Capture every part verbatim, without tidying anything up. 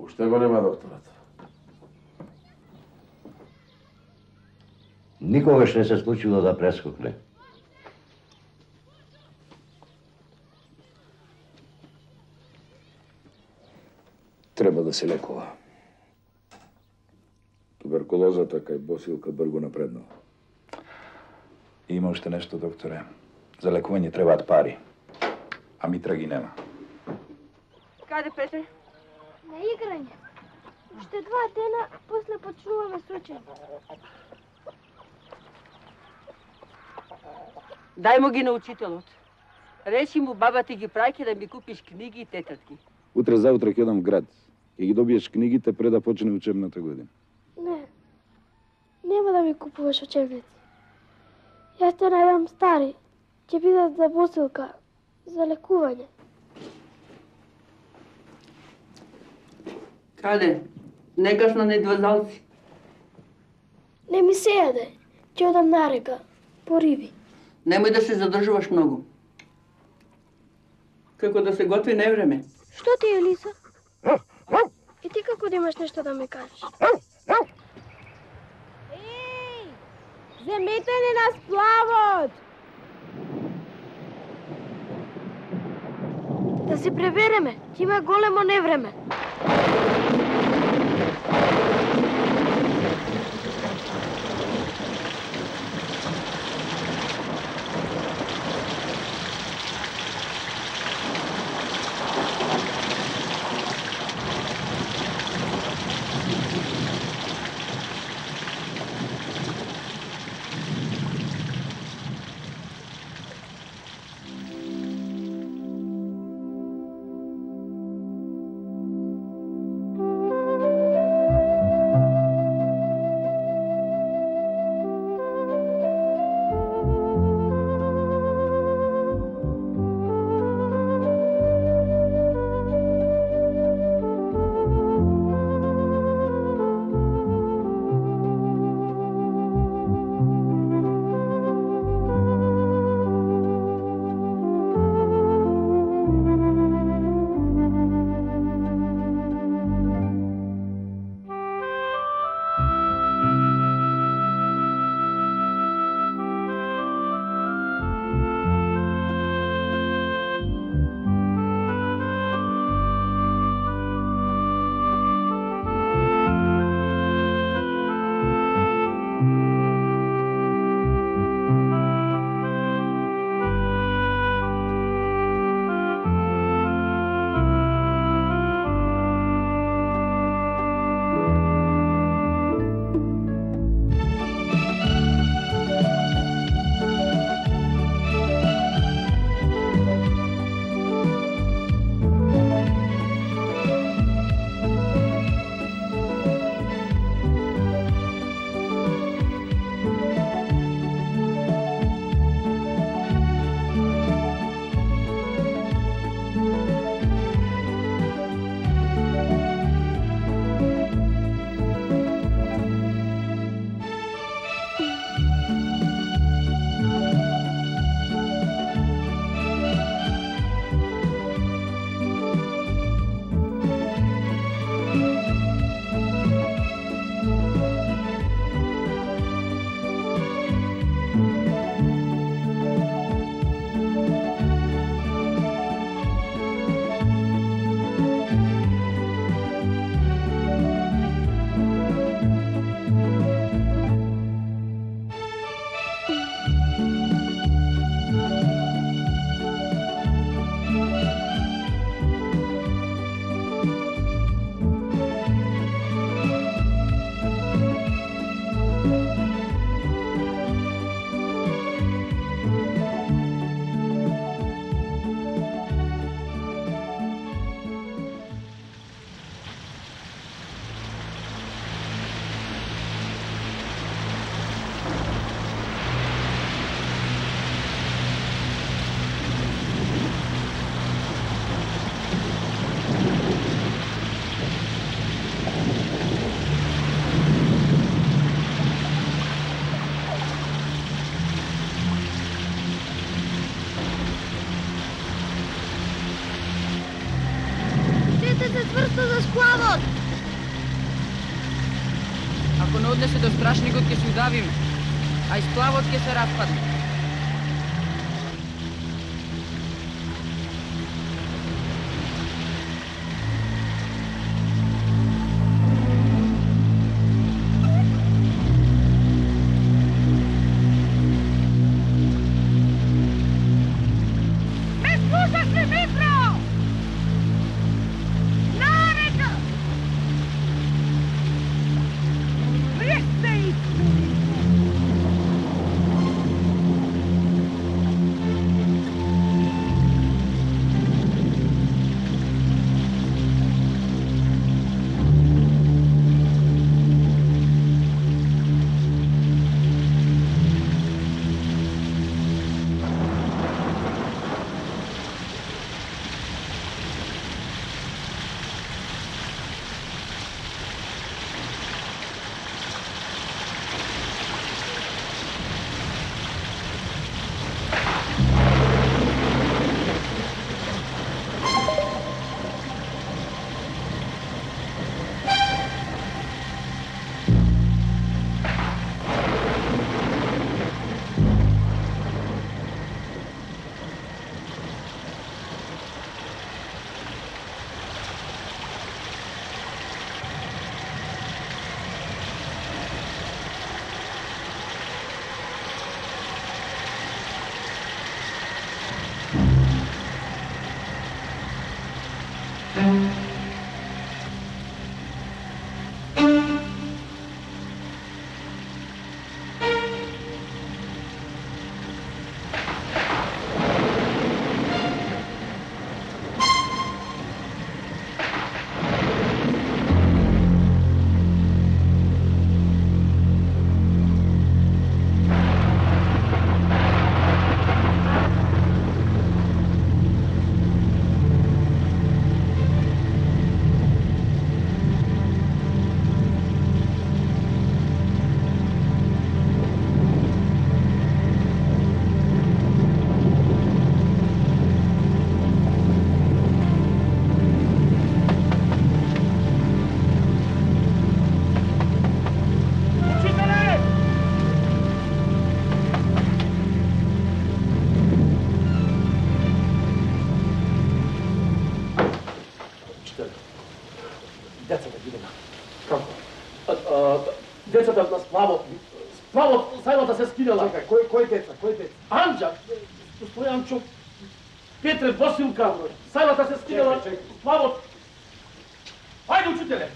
Уште го нема докторот. Никогаш не се случило да прескокне. Треба да се лекува. Туберкулозата кај Босилка брго напреднала. Има уште нешто, докторе. За лекување требаат пари. А Митра ги нема. Каде, Петре? На играње. Уште два дена, после почнуваме с учење. Дај му ги на учителот. Речи му, баба ти ги праќа да ми купиш книги и тетрадки. Утре заутре ќе одам в град. Ќе ги добиеш книгите пред да почне учебната година. Не. Нема да ми купуваш учебници. Јас те најдам стари. Ќе бидат за Босилка. За лекување. Каде? Некаш на недвазалци. Не ми се јаде. Ќе одам на река. По риби. Немој да се задржуваш многу. Како да се готви невреме. Што ти, Елиса? И ти како да имаш нешто да ми кажеш? Еј! Земете ни на сплавот! Да се пребереме. Ќе има големо невреме. Држете се цврсто за сплавот! Ако не однесе до страшникот ќе се удавиме, а и сплавот ќе се распадне. Децата на сплавот, сплавот, сајлата се скинела. Чекај, кој, кој деца, кој деца? Анđа, Стојанчо, Петре, Босилка, сајлата се скинела, сплавот. Ајде, учителе!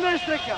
Местрека!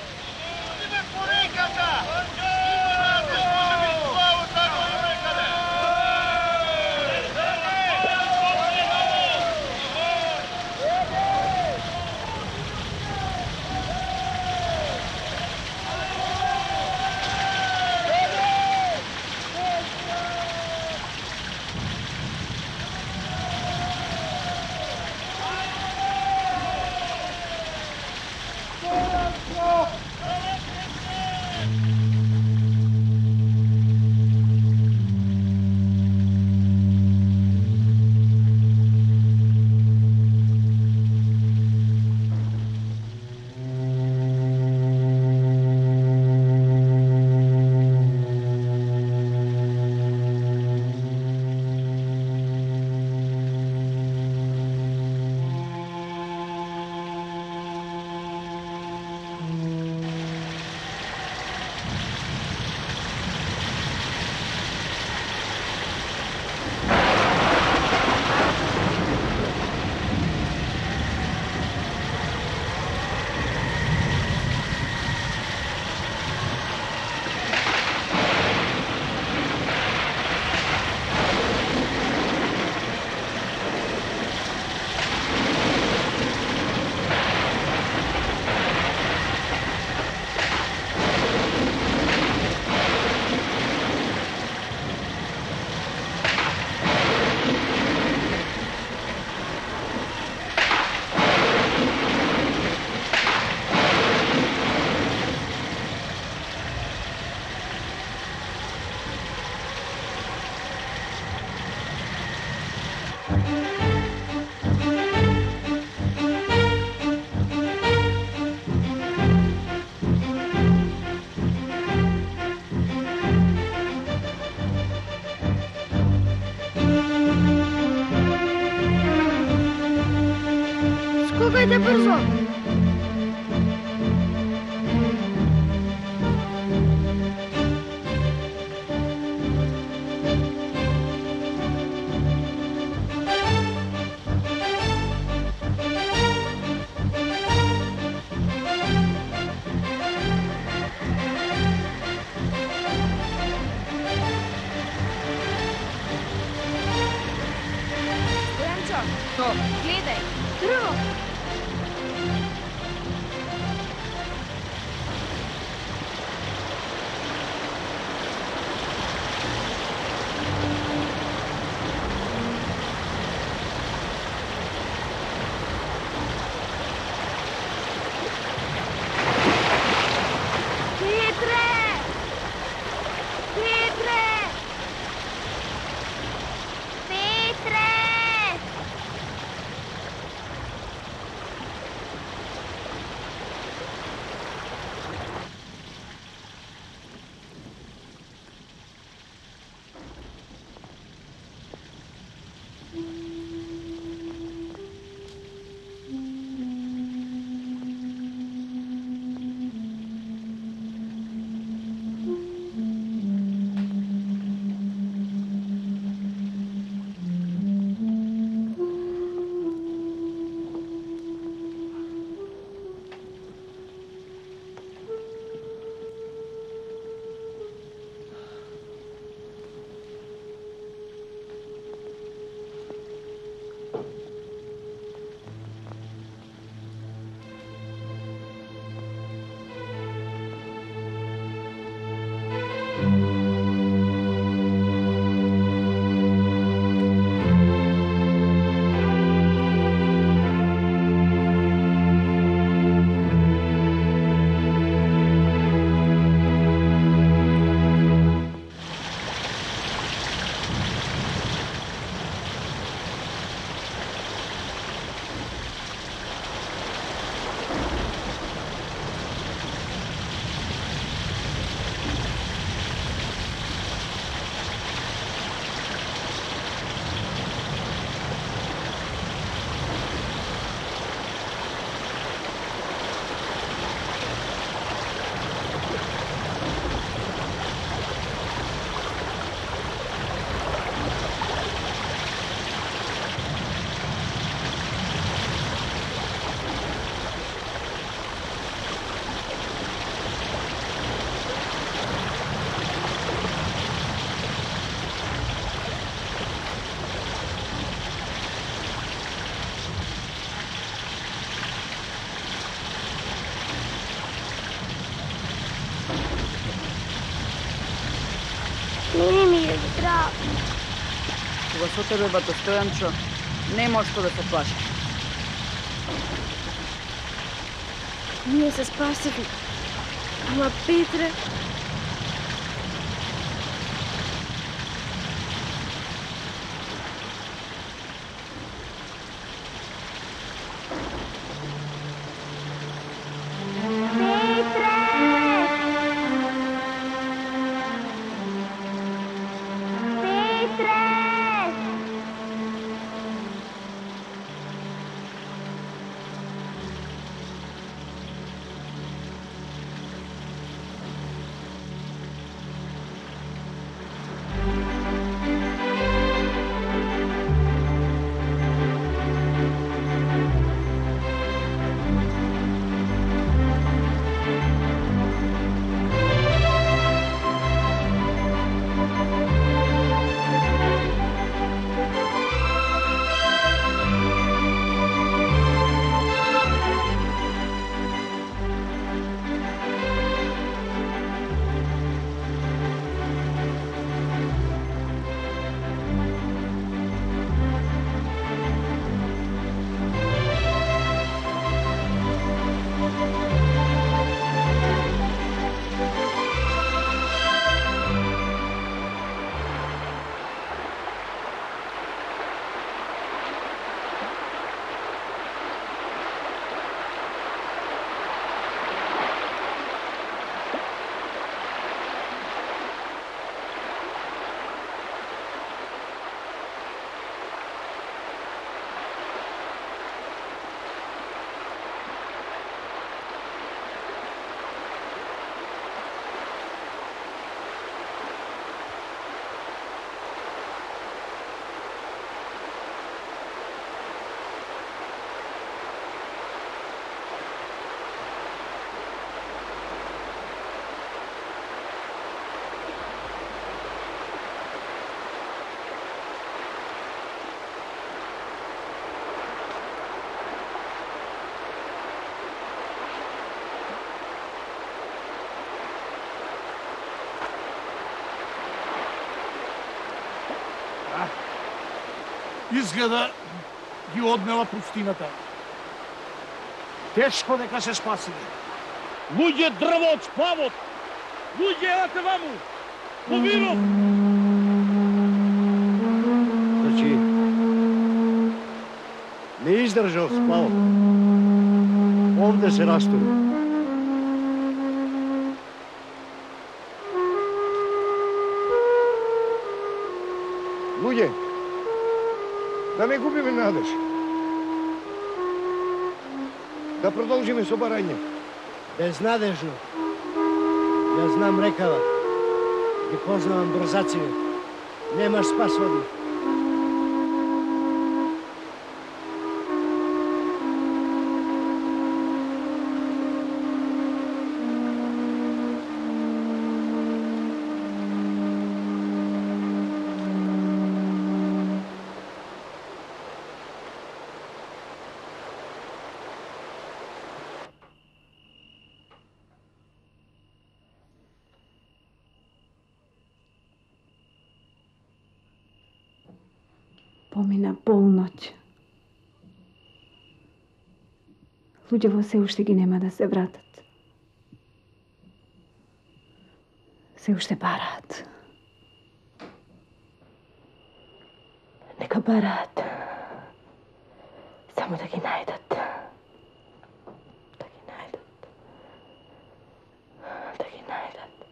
Скукайте бързо! Стоянчо, то, гледай, дрво! Петре! Петре! Петре! Кога со тебе, бато Стојанчо, нема што да се плашиш. Ние се спасили. Ама Петре... Изгледа ги однела пустината. Тешко дека се спасиле. Луѓе, дрво од сплавот! Луѓе, елате ваму! Побивам! Значи, не издржал сплавот. Овде се растури. Луѓе, да не губиме надеж. Да продолжиме со барање. Безнадежно. Ја знам рекава. Ги познавам брзаците. Немаш спас од нив. Помина полноќ. Луѓето се уште ги нема да се вратат. Се уште бараат. Нека бараат. Само да ги најдат. Да ги најдат. Да ги најдат.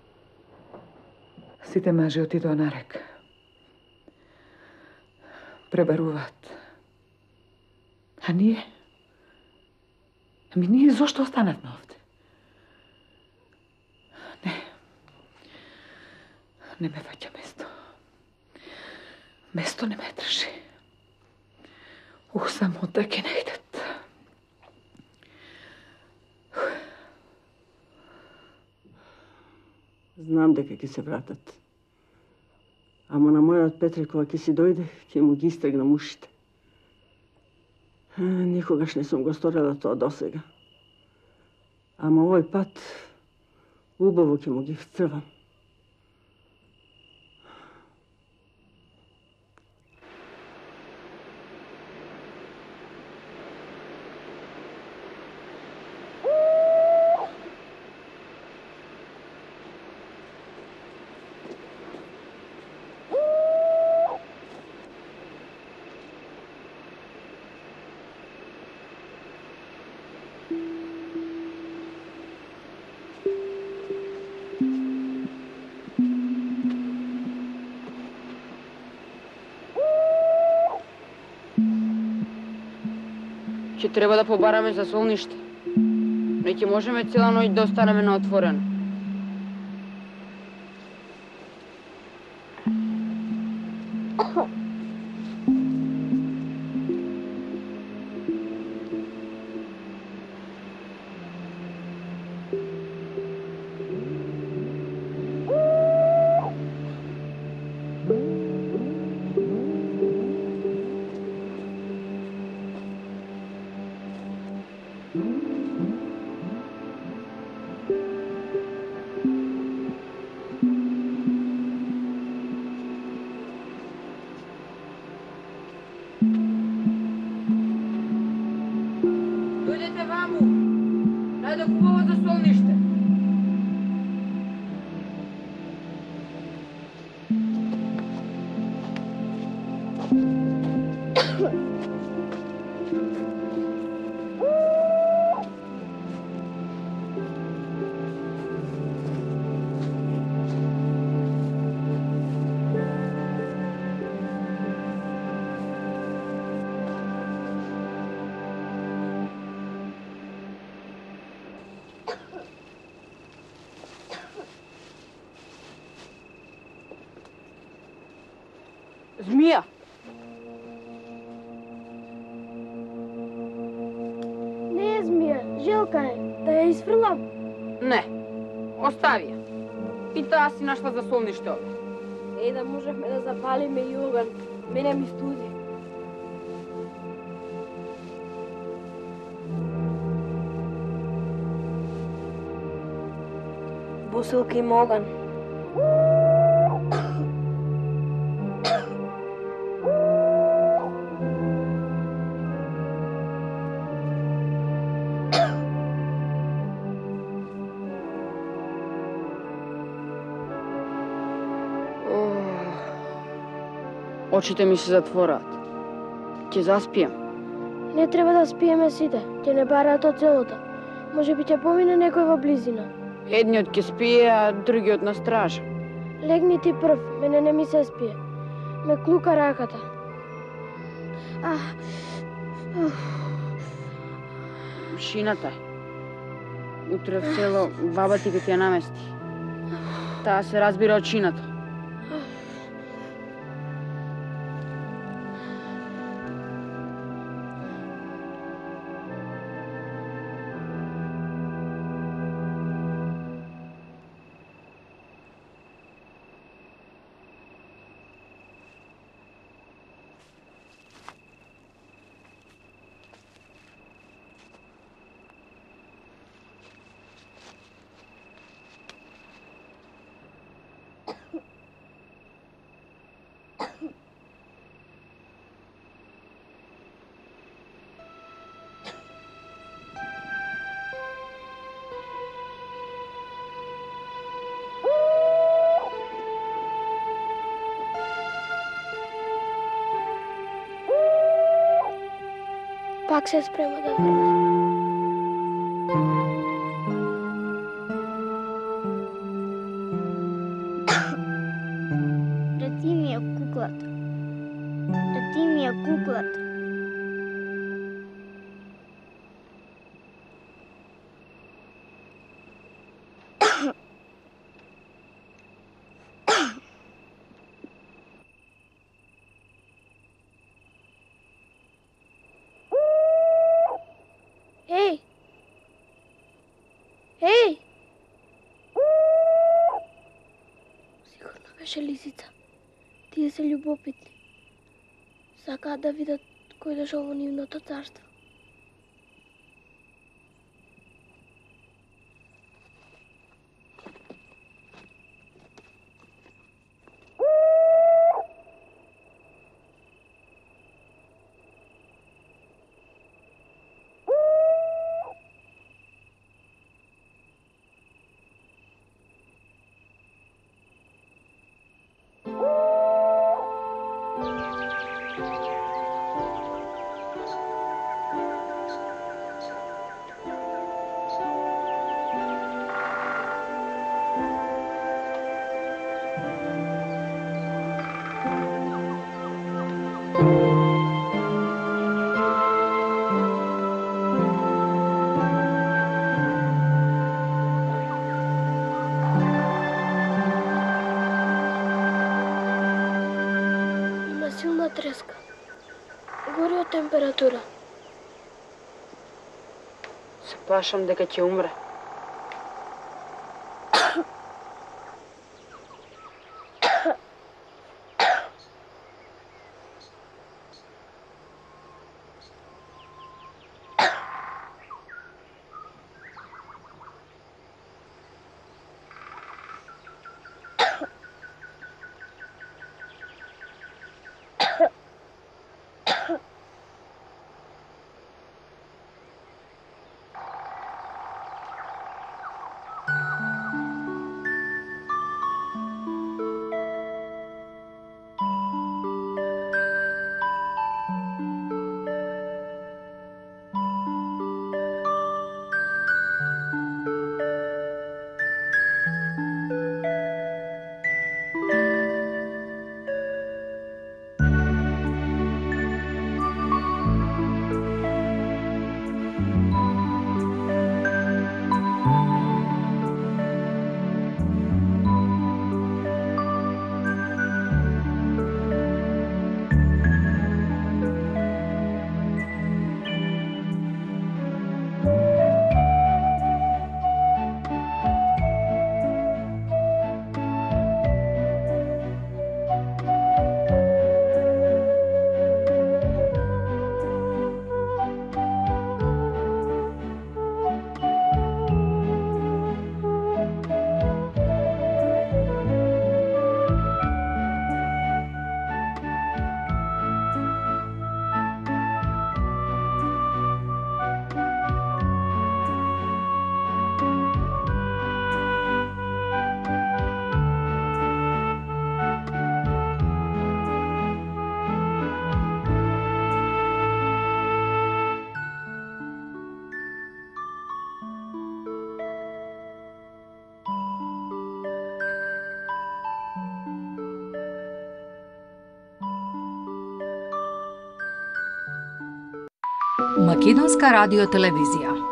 Сите мажи отидоа на река. Пребаруваат. А ние? Ами ние зошто останавме овде? Не. Не ме фаќа место. Место не ме држи. Ух, само да ги најдат. Знам дека ќе се вратат. Ама на мојот Петре, кога ќе си дојде, ќе му ги истргнам ушите. Никогаш не сум го сторила тоа досега. Ама овој пат убаво ќе му ги вцрвам. Ќе треба да побараме за солниште. Не ќе можеме цела ноќ да останеме на отворено. Дојдете ваму! Најде хубаво за солниште. Змија! Не е змија, желка е. Да ја изфрлам? Не, остави ја. И таа си нашла за солниште овде. Е, да можехме да запалиме и оган. Мене ми студи. Бусилка има оган. Очите ми се затвораат. Ќе заспијам. Не треба да спиеме сите. Ќе не бараат од селото. Може би ќе помине некој во близина. Едниот ќе спие, а другиот на стража. Легни ти прв, мене не ми се спие. Ме клука раката. Ах. Шината. Утре в село баба ти ќе ти ја намести. Таа се разбира од шината. Пак се спрема да тргне. Рати ми ја куклата. Рати ми ја куклата. Еј! Еј! Сигурно беше лисица. Тие се љубопитни. Сакаат да видат кој дошол во нивното царство. гори од температура. Се плашам дека ќе умре. Македонска радиотелевизија